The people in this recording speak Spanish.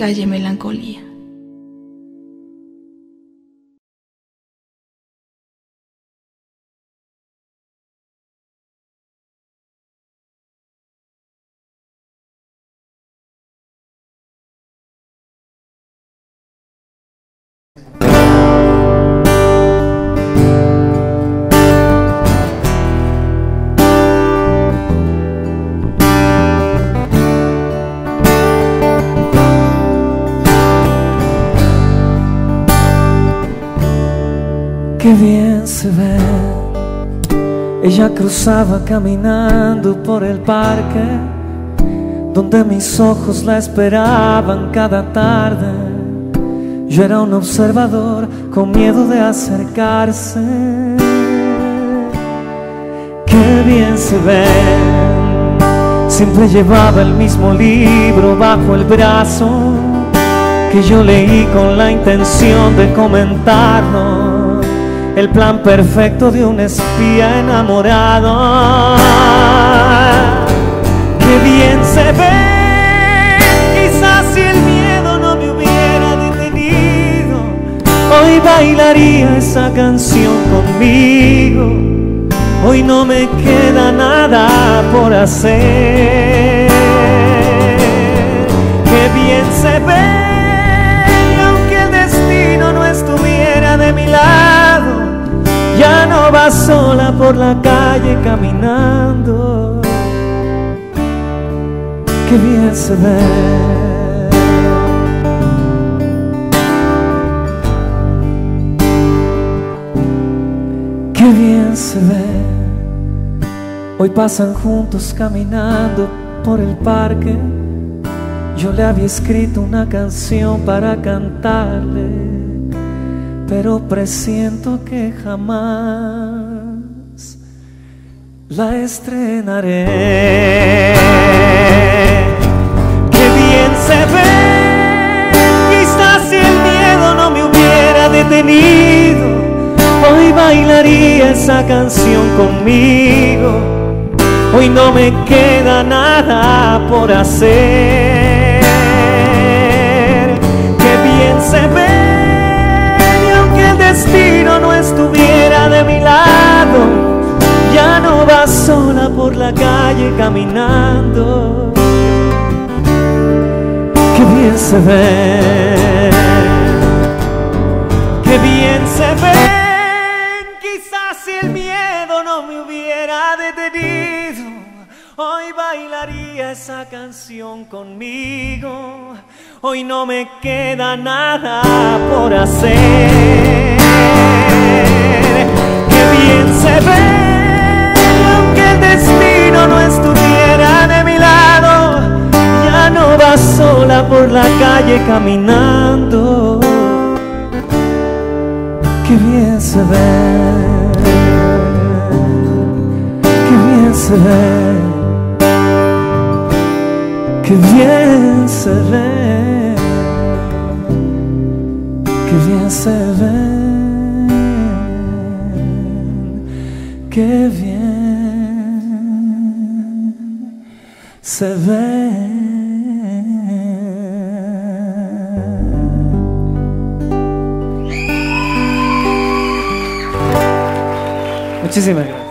calle Melancolía. Qué bien se ve. Ella cruzaba caminando por el parque donde mis ojos la esperaban cada tarde. Yo era un observador con miedo de acercarse. Qué bien se ve. Siempre llevaba el mismo libro bajo el brazo que yo leí con la intención de comentarlo. El plan perfecto de un espía enamorado. Qué bien se ve. Quizás si el miedo no me hubiera detenido, hoy bailaría esa canción conmigo. Hoy no me queda nada por hacer. Qué bien se ve. Y aunque el destino no estuviera de mi lado, ya no va sola por la calle caminando. Qué bien se ve. Qué bien se ve. Hoy pasan juntos caminando por el parque. Yo le había escrito una canción para cantarle, pero presiento que jamás la estrenaré. Qué bien se ve. Quizás si el miedo no me hubiera detenido, hoy bailaría esa canción conmigo. Hoy no me queda nada por hacer. Qué bien se ve. El destino no estuviera de mi lado, ya no va sola por la calle caminando. Qué bien se ve. Qué bien se ve. Quizás si el miedo no me hubiera detenido, hoy bailaría esa canción conmigo. Hoy no me queda nada por hacer. Qué bien se ve. Aunque el destino no estuviera de mi lado, ya no va sola por la calle caminando. Qué bien se ve. Qué bien se ve. Qué bien se ve. Qué bien se ve. Qué bien se ve. Muchísimas gracias.